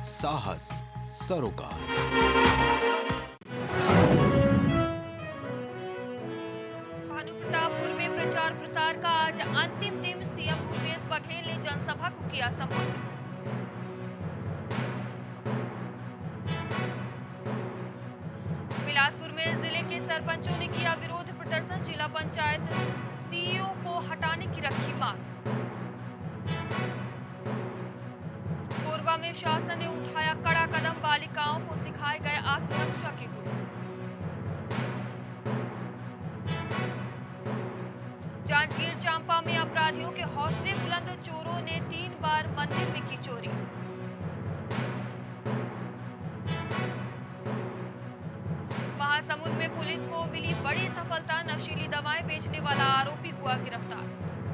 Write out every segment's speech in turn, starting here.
साहस सरोकार। भानुप्रतापपुर में प्रचार प्रसार का आज अंतिम दिन। सीएम भूपेश बघेल ने जनसभा को किया संबोधित। बिलासपुर में जिले के सरपंचों ने किया विरोध प्रदर्शन। जिला पंचायत सीईओ को हटाने की रखी मांग। कोरबा में शासन ने उठाया कड़ा कदम। बालिकाओं को सिखाए गए आत्मरक्षा के गुर। जांजगीर चांपा में अपराधियों के हौसले बुलंद। चोरों ने 3 बार मंदिर में की चोरी। महासमुंद में पुलिस को मिली बड़ी सफलता। नशीली दवाएं बेचने वाला आरोपी हुआ गिरफ्तार।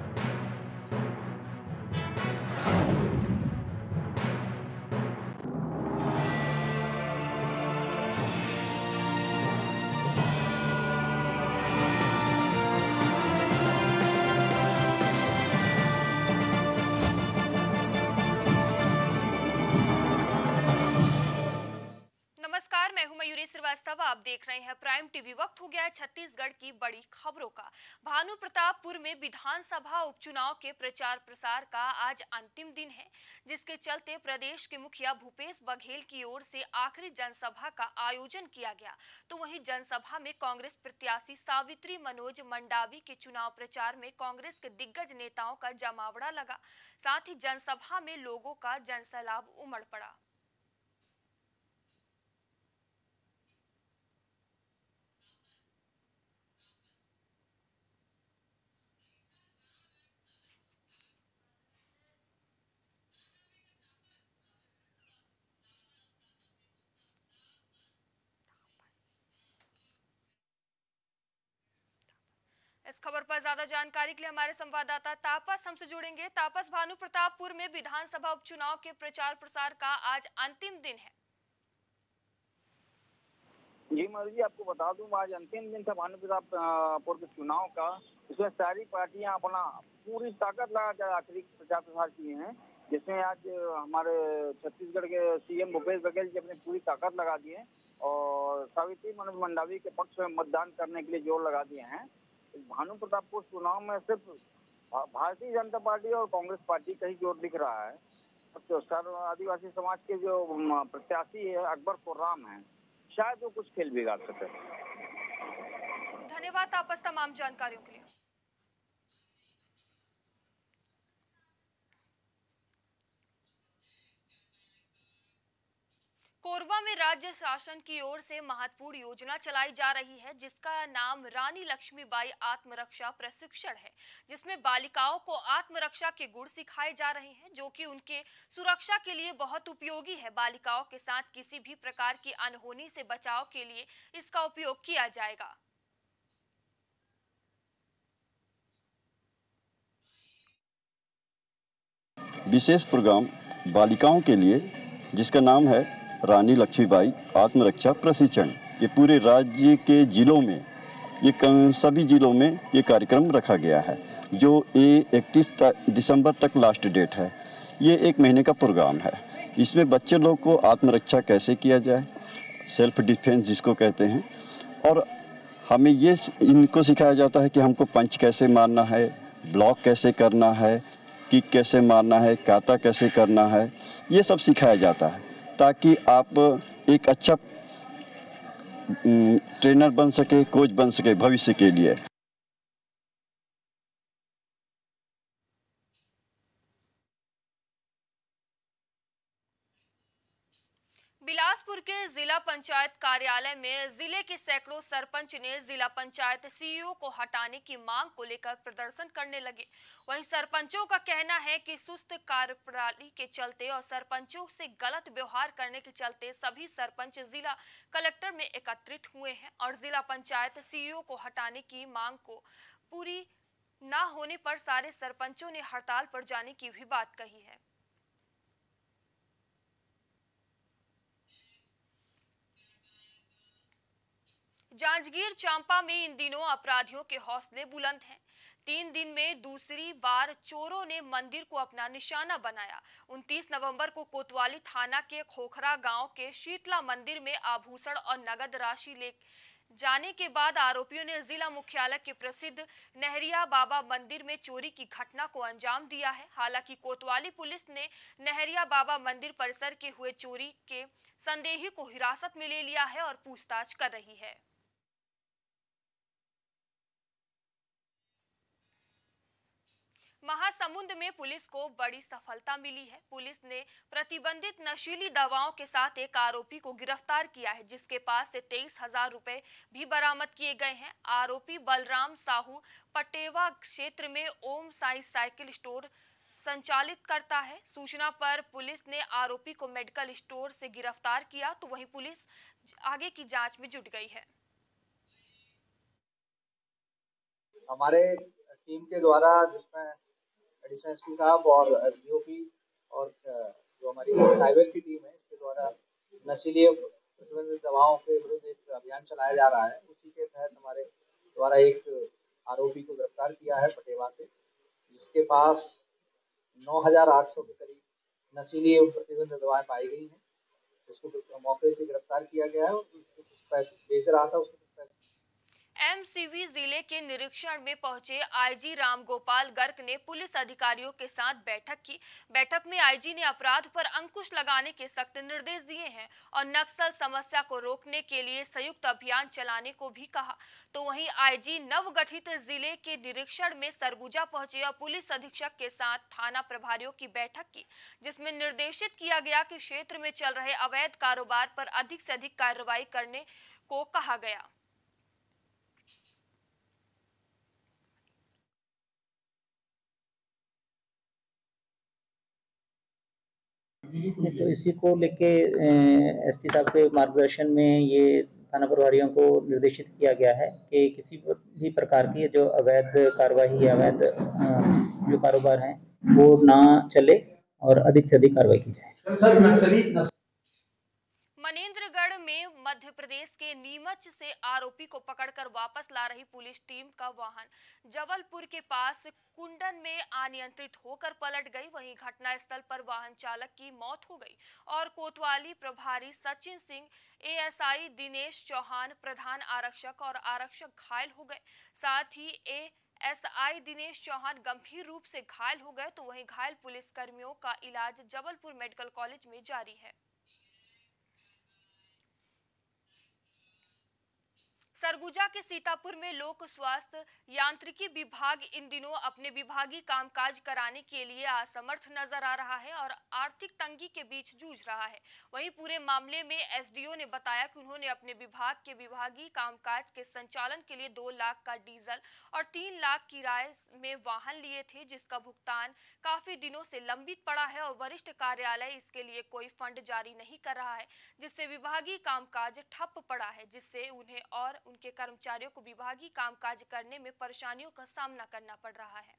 नमस्कार, मैं हूं मयूरी श्रीवास्तव। आप देख रहे हैं प्राइम टीवी। वक्त हो गया है छत्तीसगढ़ की बड़ी खबरों का। भानुप्रतापपुर में विधानसभा उपचुनाव के प्रचार प्रसार का आज अंतिम दिन है, जिसके चलते प्रदेश के मुखिया भूपेश बघेल की ओर से आखिरी जनसभा का आयोजन किया गया। तो वहीं जनसभा में कांग्रेस प्रत्याशी सावित्री मनोज मंडावी के चुनाव प्रचार में कांग्रेस के दिग्गज नेताओं का जमावड़ा लगा। साथ ही जनसभा में लोगों का जनसैलाब उमड़ पड़ा। इस खबर पर ज्यादा जानकारी के लिए हमारे संवाददाता तापस हमसे जुड़ेंगे। तापस, भानुप्रतापपुर में विधानसभा उपचुनाव के प्रचार प्रसार का आज अंतिम दिन है। जी मयूर जी, आपको बता दूं आज अंतिम दिन था भानुप्रतापपुर के चुनाव का। इसमें सारी पार्टियां अपना पूरी ताकत लगा कर आखिरी प्रचार प्रसार किए हैं, जिसमें आज हमारे छत्तीसगढ़ के सीएम भूपेश बघेल जी अपनी पूरी ताकत लगा दी है और सावित्री मनोज मंडावी के पक्ष में मतदान करने के लिए जोर लगा दिए हैं। भानुप्रतापपुर चुनाव में सिर्फ भारतीय जनता पार्टी और कांग्रेस पार्टी का ही जोर दिख रहा है। तो सर्व आदिवासी समाज के जो प्रत्याशी है अकबर खुर्राम है, शायद वो कुछ खेल बिगाड़ सके। धन्यवाद तापस तमाम जानकारियों के लिए। कोरबा में राज्य शासन की ओर से महत्वपूर्ण योजना चलाई जा रही है, जिसका नाम रानी लक्ष्मीबाई आत्मरक्षा प्रशिक्षण है, जिसमें बालिकाओं को आत्मरक्षा के गुण सिखाए जा रहे हैं, जो कि उनके सुरक्षा के लिए बहुत उपयोगी है। बालिकाओं के साथ किसी भी प्रकार की अनहोनी से बचाव के लिए इसका उपयोग किया जाएगा। विशेष प्रोग्राम बालिकाओं के लिए, जिसका नाम है रानी लक्ष्मीबाई आत्मरक्षा प्रशिक्षण, ये पूरे राज्य के जिलों में, ये सभी जिलों में ये कार्यक्रम रखा गया है, जो 31 दिसंबर तक लास्ट डेट है। ये 1 महीने का प्रोग्राम है। इसमें बच्चे लोग को आत्मरक्षा कैसे किया जाए, सेल्फ डिफेंस जिसको कहते हैं, और हमें ये इनको सिखाया जाता है कि हमको पंच कैसे मारना है, ब्लॉक कैसे करना है, किक कैसे मारना है, काता कैसे करना है, ये सब सिखाया जाता है, ताकि आप एक अच्छा ट्रेनर बन सके, कोच बन सके भविष्य के लिए। बिलासपुर के जिला पंचायत कार्यालय में जिले के सैकड़ों सरपंच ने जिला पंचायत सीईओ को हटाने की मांग को लेकर प्रदर्शन करने लगे। वहीं सरपंचों का कहना है कि सुस्त कार्यप्रणाली के चलते और सरपंचों से गलत व्यवहार करने के चलते सभी सरपंच जिला कलेक्टर में एकत्रित हुए हैं और जिला पंचायत सीईओ को हटाने की मांग को पूरी न होने पर सारे सरपंचों ने हड़ताल पर जाने की भी बात कही है। जांजगीर चांपा में इन दिनों अपराधियों के हौसले बुलंद हैं। 3 दिन में दूसरी बार चोरों ने मंदिर को अपना निशाना बनाया। 29 नवंबर को कोतवाली थाना के खोखरा गांव के शीतला मंदिर में आभूषण और नगद राशि ले जाने के बाद आरोपियों ने जिला मुख्यालय के प्रसिद्ध नहरिया बाबा मंदिर में चोरी की घटना को अंजाम दिया है। हालांकि कोतवाली पुलिस ने नहरिया बाबा मंदिर परिसर के हुए चोरी के संदेही को हिरासत में ले लिया है और पूछताछ कर रही है। महासमुंद में पुलिस को बड़ी सफलता मिली है। पुलिस ने प्रतिबंधित नशीली दवाओं के साथ एक आरोपी को गिरफ्तार किया है, जिसके पास से 23,000 रुपए भी बरामद किए गए हैं। आरोपी बलराम साहू पटेवा क्षेत्र में ओम साई साइकिल स्टोर संचालित करता है। सूचना पर पुलिस ने आरोपी को मेडिकल स्टोर से गिरफ्तार किया, तो वहीं पुलिस आगे की जांच में जुट गई है। हमारे टीम के द्वारा, जिसमें एडिशनल एसपी साहब और एसडीओपी और जो हमारी साइबर की टीम है, इसके द्वारा नशीली प्रतिबंधित दवाओं के विरुद्ध एक अभियान चलाया जा रहा है। उसी के तहत हमारे द्वारा एक आरोपी को गिरफ्तार किया है पटेवा से, जिसके पास 9,800 के करीब नशीली प्रतिबंधित दवाएं पाई गई हैं। उसको मौके से गिरफ्तार किया गया है और उसको कुछ पैसे बेच रहा था, उसको कुछ पैसे। एमसीवी जिले के निरीक्षण में पहुंचे आईजी रामगोपाल गर्ग ने पुलिस अधिकारियों के साथ बैठक की। बैठक में आईजी ने अपराध पर अंकुश लगाने के सख्त निर्देश दिए हैं और नक्सल समस्या को रोकने के लिए संयुक्त अभियान चलाने को भी कहा। तो वहीं आईजी नवगठित जिले के निरीक्षण में सरगुजा पहुंचे और पुलिस अधीक्षक के साथ थाना प्रभारियों की बैठक की, जिसमें निर्देशित किया गया कि क्षेत्र में चल रहे अवैध कारोबार पर अधिक से अधिक कार्रवाई करने को कहा गया। तो इसी को लेके एसपी साहब के मार्गदर्शन में ये थाना प्रभारियों को निर्देशित किया गया है कि किसी भी प्रकार की जो अवैध कार्रवाई या अवैध जो कारोबार हैं वो ना चले और अधिक से अधिक कार्रवाई की जाए। मनेंद्रगढ़ में मध्य प्रदेश के नीमच से आरोपी को पकड़कर वापस ला रही पुलिस टीम का वाहन जबलपुर के पास कुंडन में अनियंत्रित होकर पलट गई। वहीं घटनास्थल पर वाहन चालक की मौत हो गई और कोतवाली प्रभारी सचिन सिंह, एएसआई दिनेश चौहान, प्रधान आरक्षक और आरक्षक घायल हो गए। साथ ही एएसआई दिनेश चौहान गंभीर रूप से घायल हो गए। तो वहीं घायल पुलिस कर्मियों का इलाज जबलपुर मेडिकल कॉलेज में जारी है। सरगुजा के सीतापुर में लोक स्वास्थ्य यांत्रिकी विभाग इन दिनों अपने विभागीय कामकाज कराने के लिए असमर्थ नजर आ रहा है और आर्थिक तंगी के बीच जूझ रहा है। वहीं पूरे मामले में एसडीओ ने बताया कि उन्होंने अपने विभाग के विभागीय कामकाज के संचालन के लिए 2 लाख का डीजल और 3 लाख किराए में वाहन लिए थे, जिसका भुगतान काफी दिनों से लंबित पड़ा है और वरिष्ठ कार्यालय इसके लिए कोई फंड जारी नहीं कर रहा है, जिससे विभागीय कामकाज ठप पड़ा है, जिससे उन्हें और उनके कर्मचारियों को विभागीय कामकाज करने में परेशानियों का सामना करना पड़ रहा है।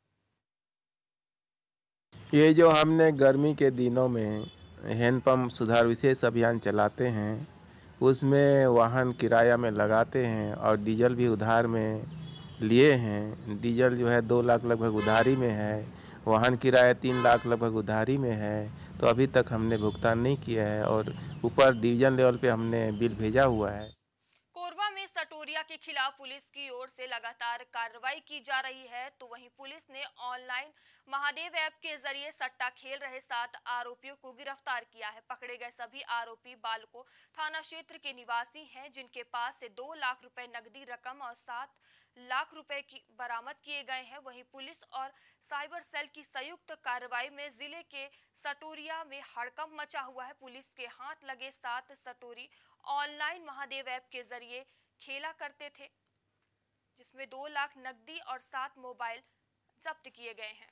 ये जो हमने गर्मी के दिनों में हैंडपंप सुधार विशेष अभियान चलाते हैं, उसमें वाहन किराया में लगाते हैं और डीजल भी उधार में लिए हैं। डीजल जो है 2 लाख लगभग उधारी में है, वाहन किराया 3 लाख लगभग उधारी में है। तो अभी तक हमने भुगतान नहीं किया है और ऊपर डिवीजन लेवल पे हमने बिल भेजा हुआ है। कोरबा में सटोरिया के खिलाफ पुलिस की ओर से लगातार कार्रवाई की जा रही है। तो वहीं पुलिस ने ऑनलाइन महादेव ऐप के जरिए सट्टा खेल रहे 7 आरोपियों को गिरफ्तार किया है। पकड़े गए सभी आरोपी बालको थाना क्षेत्र के निवासी हैं, जिनके पास से 2 लाख रुपए नकदी रकम और 7 लाख रुपए की बरामद किए गए हैं। वहीं पुलिस और साइबर सेल की संयुक्त कार्रवाई में जिले के सटोरिया में हड़कंप मचा हुआ है। पुलिस के हाथ लगे 7 सटोरी ऑनलाइन महादेव ऐप के जरिए खेला करते थे, जिसमें 2 लाख नकदी और 7 मोबाइल जब्त किए गए हैं।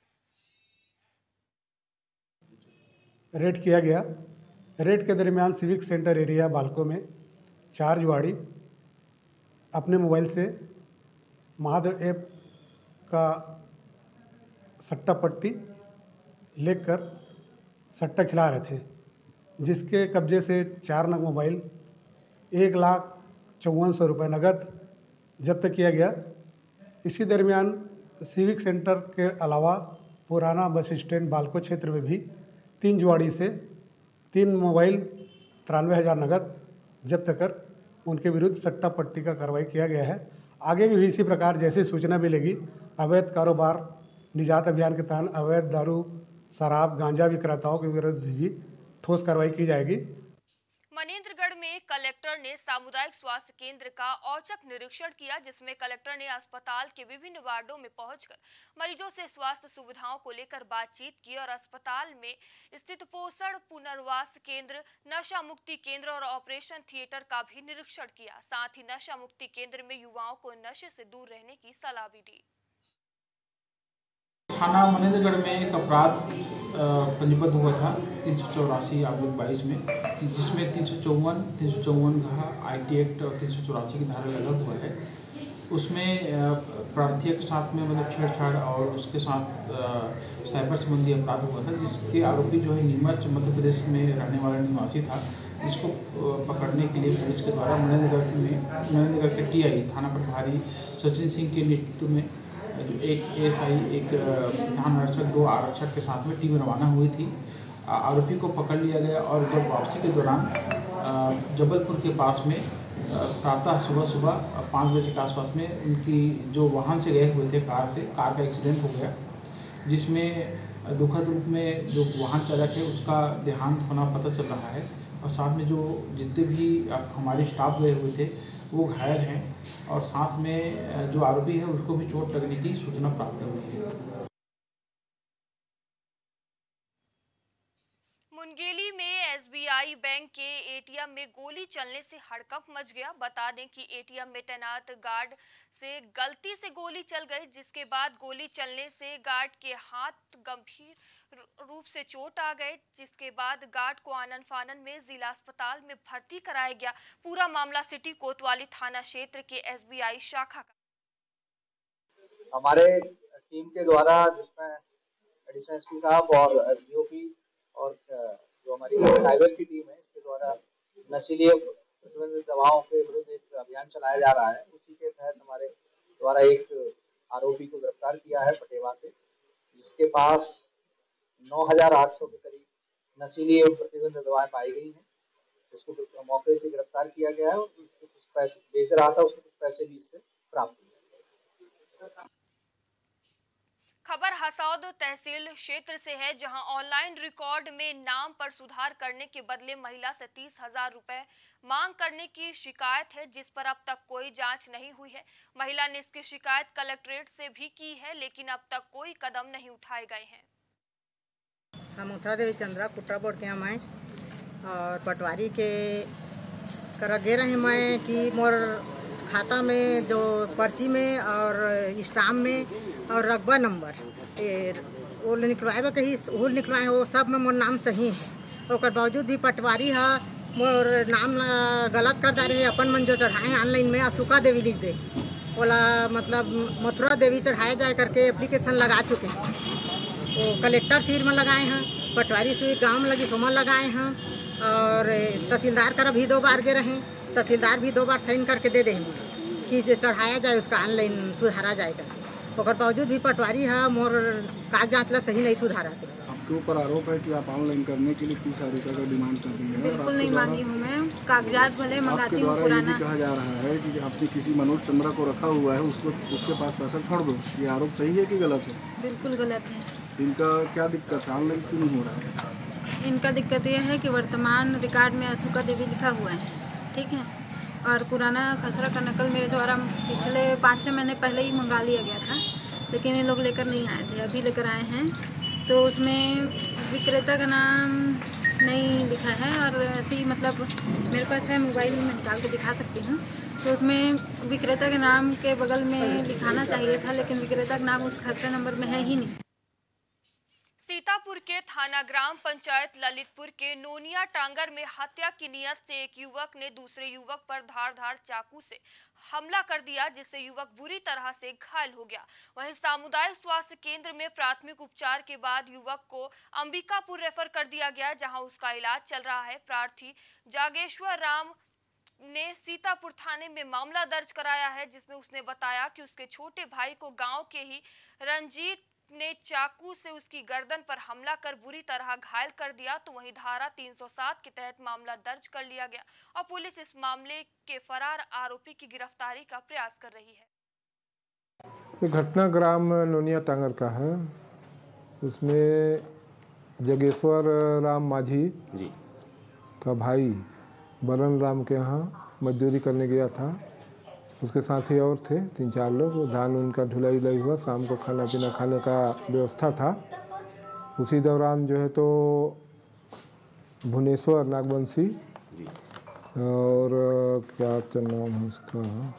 रेड किया गया। रेड के दरमियान सिविक सेंटर एरिया बालको में 4 जुआड़ी अपने मोबाइल से महादेव ऐप का सट्टा पट्टी लेकर सट्टा खिला रहे थे, जिसके कब्जे से 4 नग मोबाइल, 1,54,100 रुपये नगद जब्त किया गया। इसी दरमियान सिविक सेंटर के अलावा पुराना बस स्टैंड बालको क्षेत्र में भी 3 जुआड़ी से 3 मोबाइल 93,000 नगद जब्त कर उनके विरुद्ध सट्टा पट्टी का कार्रवाई किया गया है। आगे भी इसी प्रकार जैसी सूचना मिलेगी अवैध कारोबार निजात अभियान के तहत अवैध दारू शराब गांजा विक्रेताओं के विरुद्ध भी ठोस कार्रवाई की जाएगी। मनेंद्रगढ़ में कलेक्टर ने सामुदायिक स्वास्थ्य केंद्र का औचक निरीक्षण किया, जिसमें कलेक्टर ने अस्पताल के विभिन्न वार्डों में पहुंचकर मरीजों से स्वास्थ्य सुविधाओं को लेकर बातचीत की और अस्पताल में स्थित पोषण पुनर्वास केंद्र, नशा मुक्ति केंद्र और ऑपरेशन थिएटर का भी निरीक्षण किया। साथ ही नशा मुक्ति केंद्र में युवाओं को नशे से दूर रहने की सलाह भी दी। थाना मनेंद्रगढ़ में एक अपराध पंजीबद्ध हुआ था 384/22 में, जिसमें 354 घा IT एक्ट और 384 की धारा लगा हुआ है। उसमें प्रार्थियों के साथ में मतलब छेड़छाड़ और उसके साथ साइबर संबंधी अपराध हुआ था, जिसके आरोपी जो है नीमच मध्य प्रदेश में रहने वाला निवासी था, जिसको पकड़ने के लिए पुलिस के द्वारा मनेंद्रगढ़ के TI थाना प्रभारी सचिन सिंह के नेतृत्व में जो एक ASI, एक प्रधान आरक्षक, 2 आरक्षक के साथ में टीम रवाना हुई थी। आरोपी को पकड़ लिया गया और जब वापसी के दौरान जबलपुर के पास में प्रातः सुबह 5 बजे के आसपास में उनकी जो वाहन से गए हुए थे कार का एक्सीडेंट हो गया, जिसमें दुखद रूप में जो वाहन चालक है उसका देहांत होना पता चल रहा है और साथ में जो जितने भी हमारे स्टाफ गए हुए थे वो घायल हैं और साथ में जो आरोपी है उसको भी चोट लगने की सूचना प्राप्त हुई है। मुनगेली में SBI बैंक के ATM में गोली चलने से हड़कंप मच गया। बता दें कि ATM में तैनात गार्ड से गलती से गोली चल गई, जिसके बाद गोली चलने से गार्ड के हाथ गंभीर रूप से चोट आ गए, जिसके बाद गार्ड को आनन फानन में जिला अस्पताल में भर्ती कराया गया। पूरा मामला सिटी कोतवाली थाना क्षेत्र के SBI शाखा का। हमारे टीम के द्वारा, जिसमें एडिशनल SP साहब और SDOP और जो हमारी साइबर की टीम है, इसके द्वारा नशीली प्रतिबंधित दवाओं के विरुद्ध एक अभियान चलाया जा रहा है। उसी के तहत हमारे द्वारा एक आरोपी को गिरफ्तार किया है पटेवा से, जिसके पास 9,800 के करीब नशीली एवं प्रतिबंधित दवाएं पाई गई हैं। उसको मौके से गिरफ्तार किया गया है और उसको कुछ पैसे बेच रहा था, उसको कुछ पैसे भी इससे प्राप्त हुए। खबर हसौद तहसील क्षेत्र से है, जहां ऑनलाइन रिकॉर्ड में नाम पर सुधार करने के बदले महिला से 30,000 रुपए मांग करने की शिकायत है, जिस पर अब तक कोई जांच नहीं हुई है। महिला ने इसकी शिकायत कलेक्ट्रेट से भी की है, लेकिन अब तक कोई कदम नहीं उठाए गए हैं। हम उत्तरा देवी चंद्रा कुट्रा बोर्ड के हम और पटवारी के कर गे रहे मैं कि मोर खाता में जो पर्ची में और स्टाम्प में और रकबा नंबर वो निकलवाए कहीं वो निकलवाए, वो सब में मोर नाम सही है। और बावजूद भी पटवारी है मोर नाम गलत कर दे रहे। अपन मन जो चढ़ाए ऑनलाइन में अशोका देवी लिख दे, बोला मतलब मथुरा देवी चढ़ाया जाए करके एप्लीकेशन लगा चुके हैं। वो कलेक्टर सीर में लगाए हैं, पटवारी सीर गाँव में लगी सोमा लगाए हैं और तहसीलदार कर भी 2 बार गए रहे। तहसीलदार भी 2 बार साइन करके दे देंगे कि जो चढ़ाया जाए उसका ऑनलाइन सुधारा जाएगा। और बावजूद भी पटवारी है मोर कागजात ला सही नहीं सुधारा थे। आपके ऊपर आरोप है कि आप ऑनलाइन करने के लिए 30,000 रुपये का डिमांड कर रही है। बिल्कुल नहीं मांगी हूँ मैं, कागजात भले मंगाती हूँ पुराना। कहा जा रहा है कि आपने किसी मनोज चंद्रा को रखा हुआ है, उसके पास पैसा छोड़ दो, ये आरोप सही है कि गलत है? बिल्कुल गलत है। इनका क्या दिक्कत है, ऑनलाइन क्यों नहीं हो रहा है? इनका दिक्कत यह है कि वर्तमान रिकॉर्ड में अशोका देवी लिखा हुआ है, ठीक है, और पुराना खसरा का नकल मेरे द्वारा पिछले 5-6 महीने पहले ही मंगा लिया गया था, लेकिन ये लोग लेकर नहीं आए थे, अभी लेकर आए हैं। तो उसमें विक्रेता का नाम नहीं लिखा है और ऐसे ही मतलब मेरे पास है, मोबाइल में निकाल के दिखा सकती हूँ। तो उसमें विक्रेता के नाम के बगल में लिखाना चाहिए था, लेकिन विक्रेता का नाम उस खसरा नंबर में है ही नहीं। सीतापुर के थाना ग्राम पंचायत ललितपुर के नोनिया टांगर में हत्या की नियत से एक युवक ने दूसरे युवक पर धारदार चाकू से हमला कर दिया, जिससे युवक बुरी तरह से घायल हो गया। वहीं सामुदायिक स्वास्थ्य केंद्र में प्राथमिक उपचार के बाद युवक को अंबिकापुर रेफर कर दिया गया, जहां उसका इलाज चल रहा है। प्रार्थी जागेश्वर राम ने सीतापुर थाने में मामला दर्ज कराया है, जिसमें उसने बताया कि उसके छोटे भाई को गांव के ही रंजीत ने चाकू से उसकी गर्दन पर हमला कर बुरी तरह घायल कर दिया। तो वहीं धारा 307 के तहत मामला दर्ज कर लिया गया और पुलिस इस मामले के फरार आरोपी की गिरफ्तारी का प्रयास कर रही है। ये घटना ग्राम नोनिया टांगर का है। उसमें जगेश्वर राम माझी जी का भाई बरन राम के यहाँ मजदूरी करने गया था। उसके साथी और थे 3-4 लोग। वो धान उनका ढुलाई उलाई हुआ, शाम को खाना पीना खाने का व्यवस्था था। उसी दौरान जो है तो भुवनेश्वर नागवंशी और क्या तो नाम है उसका,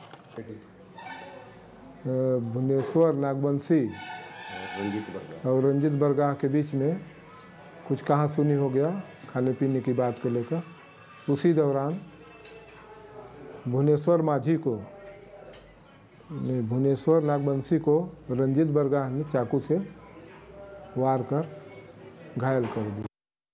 भुवनेश्वर नागवंशी और रंजीत बरगाह के बीच में कुछ कहा सुनी हो गया खाने पीने की बात को लेकर। उसी दौरान भुवनेश्वर माझी को, भुवनेश्वर नागवंशी को रंजीत बरगाह ने चाकू से वार कर घायल कर दिया।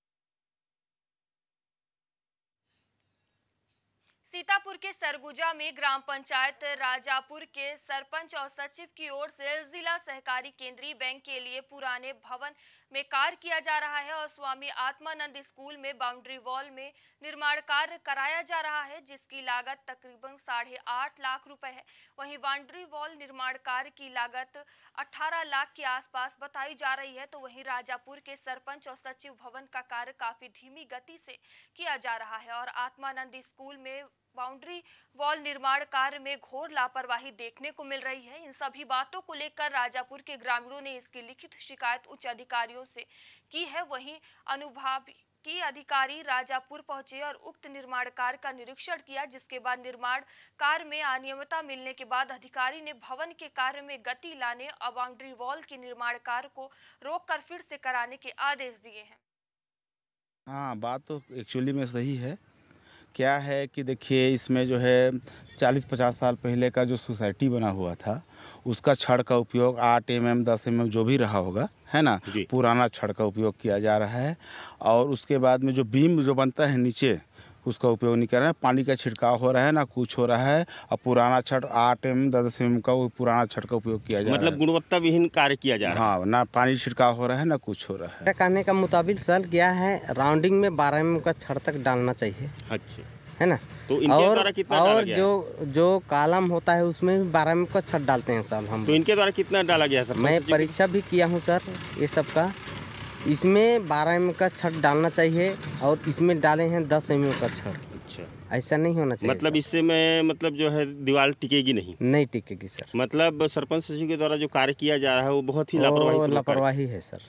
सीतापुर के सरगुजा में ग्राम पंचायत राजापुर के सरपंच और सचिव की ओर से जिला सहकारी केंद्रीय बैंक के लिए पुराने भवन में कार्य किया जा रहा है और स्वामी आत्मानंद स्कूल में बाउंड्री वॉल में निर्माण कार्य कराया जा रहा है, जिसकी लागत तकरीबन 8.5 लाख रुपए है। वहीं बाउंड्री वॉल निर्माण कार्य की लागत 18 लाख के आसपास बताई जा रही है। तो वहीं राजापुर के सरपंच और सचिव भवन का कार्य काफी धीमी गति से किया जा रहा है और आत्मानंद स्कूल में बाउंड्री वॉल निर्माण कार्य में घोर लापरवाही देखने को मिल रही है। इन सभी बातों को लेकर राजापुर के ग्रामीणों ने इसकी लिखित शिकायत उच्च अधिकारियों से की है। वहीं अनुभागीय अधिकारी राजापुर पहुंचे और उक्त निर्माण कार्य का निरीक्षण किया, जिसके बाद निर्माण कार्य में अनियमितता मिलने के बाद अधिकारी ने भवन के कार्य में गति लाने और बाउंड्री वॉल के निर्माण कार्य को रोककर फिर से कराने के आदेश दिए हैं। हाँ, बात तो एक्चुअली में सही है। क्या है कि देखिए, इसमें जो है 40-50 साल पहले का जो सोसाइटी बना हुआ था उसका छड़ का उपयोग 8 mm 10 mm जो भी रहा होगा, है ना, पुराना छड़ का उपयोग किया जा रहा है। और उसके बाद में जो बीम जो बनता है नीचे, उसका उपयोग नहीं कर रहे हैं। पानी का छिड़काव हो रहा है ना कुछ हो रहा है, और पुराना छड़ 8 mm 10 mm का वो पुराना छड़ का उपयोग किया जा रहा है। मतलब गुणवत्ता विहीन कार्य किया जा रहा है। हाँ, ना पानी छिड़काव हो रहा है ना कुछ हो रहा है। कहने का मुताबिक सर क्या है, राउंडिंग में 12 mm का छड़ तक डालना चाहिए। अच्छा, है ना। तो इनके द्वारा कितना डाला और गया जो कॉलम होता है उसमें भी 12 mm का छड़ डालते हैं सर हम। तो इनके द्वारा कितना डाला गया सर? मैं परीक्षा भी किया हूँ सर ये सब का। इसमें 12 mm का छड़ डालना चाहिए और इसमें डाले हैं 10 mm का छड़। अच्छा, ऐसा नहीं होना चाहिए। मतलब इससे मैं मतलब जो है दीवार टिकेगी नहीं टिकेगी सर। मतलब सरपंच सचिव के द्वारा जो कार्य किया जा रहा है वो बहुत ही लापरवाही है सर।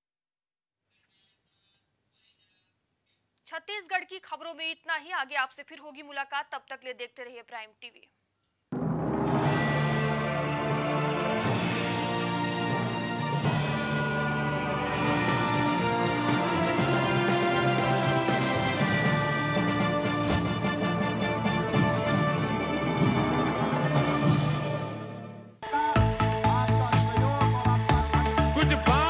छत्तीसगढ़ की खबरों में इतना ही। आगे आपसे फिर होगी मुलाकात, तब तक ले देखते रहिए प्राइम टीवी। कुछ